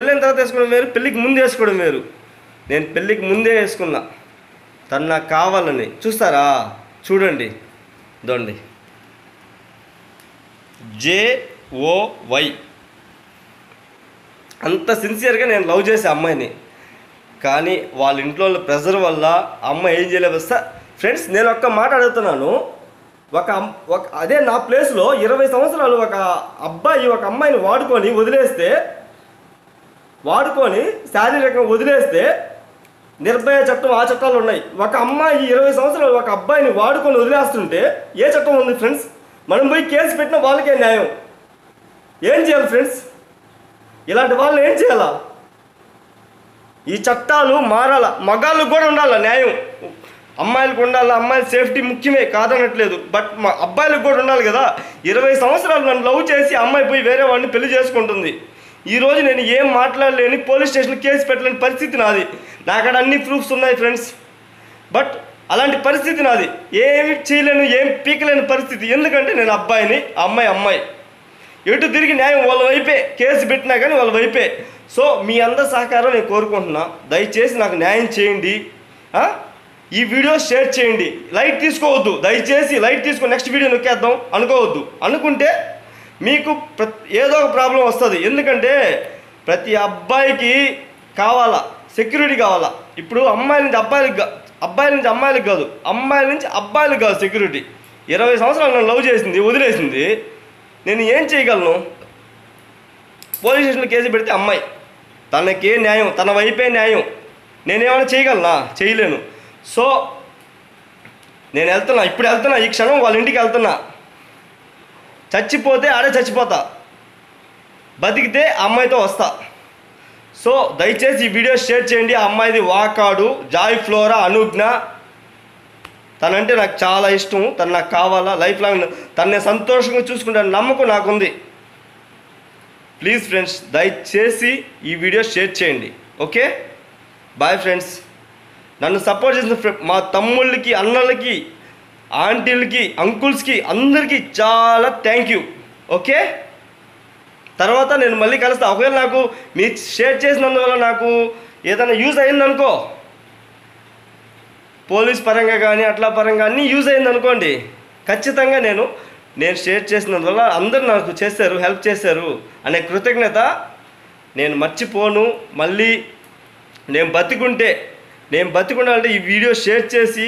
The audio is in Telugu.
పెళ్ళైన తర్వాత వేసుకోవడం వేరు, పెళ్ళికి ముందు వేసుకోవడం వేరు. నేను పెళ్ళికి ముందే వేసుకున్నా, తను నాకు కావాలని. చూస్తారా, చూడండి, ఇదండి JOY. అంత సిన్సియర్గా నేను లవ్ చేసే అమ్మాయిని. కానీ వాళ్ళ ఇంట్లో ప్రెజర్ వల్ల అమ్మాయి ఏం చేయలేదు. ఫ్రెండ్స్, నేను ఒక్క మాట అడుగుతున్నాను. అదే నా ప్లేస్లో 20 సంవత్సరాలు ఒక అబ్బాయి ఒక అమ్మాయిని వాడుకొని శారీరకంగా వదిలేస్తే నిర్భయ చట్టం, ఆ చట్టాలు ఉన్నాయి. ఒక అమ్మాయి 20 సంవత్సరాలు ఒక అబ్బాయిని వాడుకొని వదిలేస్తుంటే ఏ చట్టం ఉంది ఫ్రెండ్స్? మనం పోయి కేసు పెట్టినా వాళ్ళకే న్యాయం. ఏం చేయాలి ఫ్రెండ్స్? ఇలాంటి వాళ్ళని ఏం చేయాలా? ఈ చట్టాలు మారాల. మగాళ్ళకు కూడా ఉండాల న్యాయం, అమ్మాయిలకు ఉండాలి. అమ్మాయిల సేఫ్టీ ముఖ్యమే, కాదనట్లేదు. బట్ మా అబ్బాయిలకు కూడా ఉండాలి కదా. 20 సంవత్సరాలు నన్ను లవ్ చేసి అమ్మాయి పోయి వేరే వాడిని పెళ్లి చేసుకుంటుంది. ఈరోజు నేను ఏం మాట్లాడలేని, పోలీస్ స్టేషన్లో కేసు పెట్టలేని పరిస్థితి నాది. నాకడ అన్ని ప్రూఫ్స్ ఉన్నాయి ఫ్రెండ్స్. బట్ అలాంటి పరిస్థితి నాది. ఏమి చేయలేను, ఏం పీకలేని పరిస్థితి. ఎందుకంటే నేను అబ్బాయిని, అమ్మాయి. ఎటు తిరిగి న్యాయం వాళ్ళ వైపే. కేసు పెట్టినా కానీ వాళ్ళ వైపే. సో మీ అందరి సహకారం నేను కోరుకుంటున్నా. దయచేసి నాకు న్యాయం చేయండి. ఈ వీడియో షేర్ చేయండి. లైట్ తీసుకోవద్దు, దయచేసి లైట్ తీసుకొని నెక్స్ట్ వీడియో నొక్కేద్దాం అనుకోవద్దు. అనుకుంటే మీకు ఏదో ఒక ప్రాబ్లం వస్తుంది. ఎందుకంటే ప్రతి అబ్బాయికి కావాలా, సెక్యూరిటీ కావాలా. ఇప్పుడు అమ్మాయిల నుంచి అమ్మాయిలకు కాదు, అమ్మాయిల నుంచి అబ్బాయిలకు కాదు సెక్యూరిటీ. 20 సంవత్సరాలు నన్ను లవ్ చేసింది, వదిలేసింది. నేను ఏం చేయగలను? పోలీస్ స్టేషన్లో కేసు పెడితే అమ్మాయి, తనకే న్యాయం, తన వైపే న్యాయం. నేనేమైనా చేయగలనా? చేయలేను. సో నేను వెళ్తున్నా, ఇప్పుడు వెళ్తున్నా, ఈ క్షణం వాళ్ళ ఇంటికి వెళ్తున్నా. చచ్చిపోతే ఆడే చచ్చిపోతా, బతికితే అమ్మాయితో వస్తా. సో దయచేసి ఈ వీడియో షేర్ చేయండి. ఆ అమ్మాయిది వాకాడు జాయ్ ఫ్లోరా అనుజ్ఞ. తనంటే నాకు చాలా ఇష్టం, తను నాకు కావాలా. లైఫ్ లాంగ్ తనని సంతోషంగా చూసుకుంటాను నమ్మకం నాకుంది. ప్లీజ్ ఫ్రెండ్స్, దయచేసి ఈ వీడియో షేర్ చేయండి. Okay, bye friends. నన్ను సపోర్ట్ చేసిన మా తమ్ముళ్ళకి, అన్నలకి, ఆంటీలకి, అంకుల్స్కి అందరికీ చాలా థ్యాంక్ యూ. ఓకే, తర్వాత నేను మళ్ళీ కలుస్తా. ఒకవేళ నాకు మీరు షేర్ చేసినందువల్ల నాకు ఏదైనా యూజ్ అయిందనుకో, పోలీస్ పరంగా కానీ అట్లా పరంగా అన్నీ యూజ్ అయిందనుకోండి, ఖచ్చితంగా నేను షేర్ చేసినందువల్ల అందరూ నాకు చేశారు, హెల్ప్ చేశారు అనే కృతజ్ఞత నేను మర్చిపోను. మళ్ళీ నేను బతికుండాలంటే ఈ వీడియో షేర్ చేసి